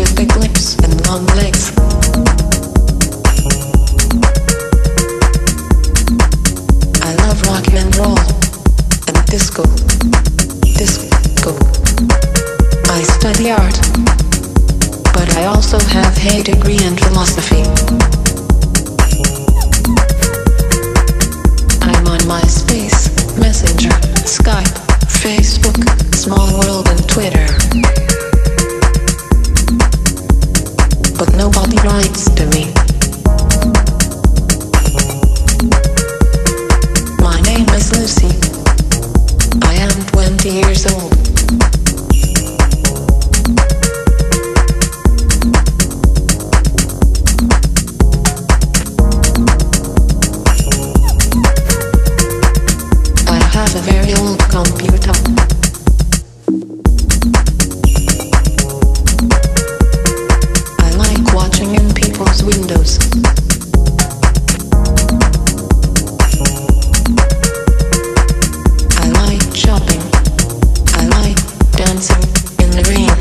with big lips and long legs. I love rock and roll and disco. Disco. I study art, but I also have a degree in philosophy. I'm on MySpace, Messenger, Skype, Facebook, Small World and Twitter. But nobody writes to me. My name is Lucy. I am 20 years old. I have a very old computer. I like watching in people's windows. I like shopping. I like dancing in the rain.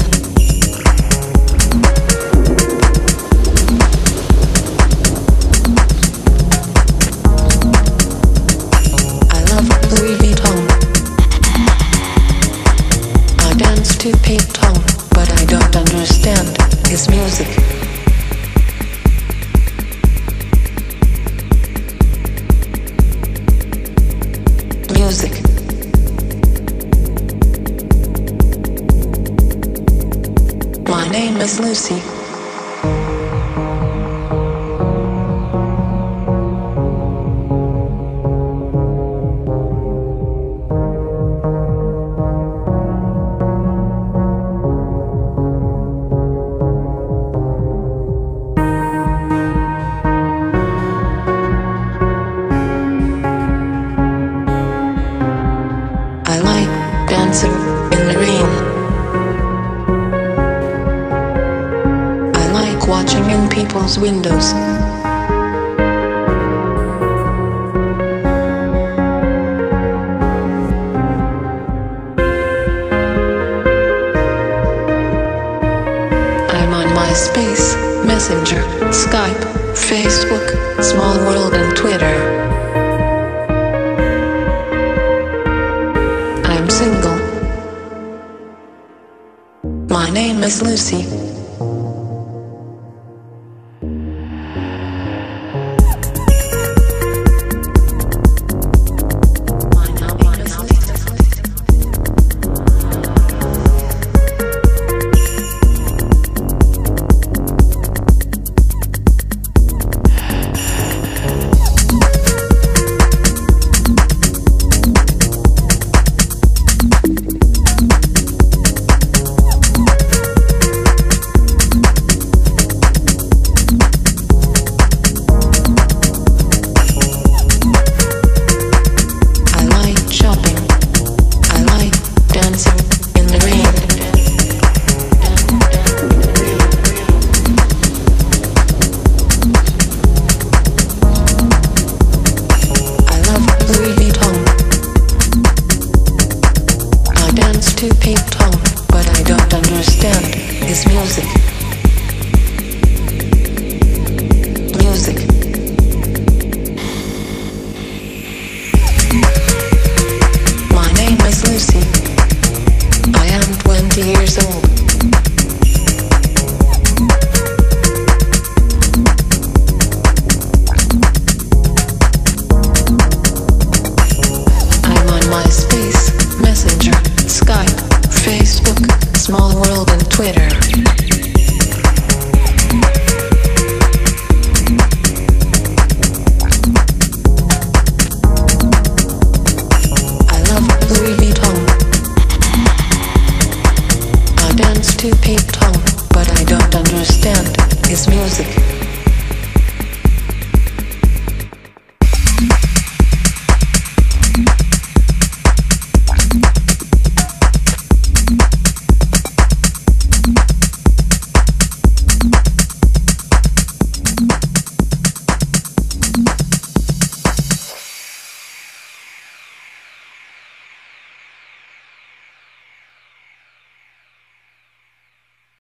I love Louis Vuitton. I dance to Pete Tong, but I don't understand his music. Music. My name is Lucy. I like dancing in the rain. I like watching in people's windows. I'm on MySpace, Messenger, Skype, Facebook, Small World and Twitter. I'm single. My name is Lucy. To Pete Tong, but I don't understand his music. Music. My name is Lucy. I am 20 years old. I'm on MySpace, Messenger, Skype, Facebook, Small World and Twitter. I love Louis Vuitton. I dance to Pete Tong, but I don't understand his music.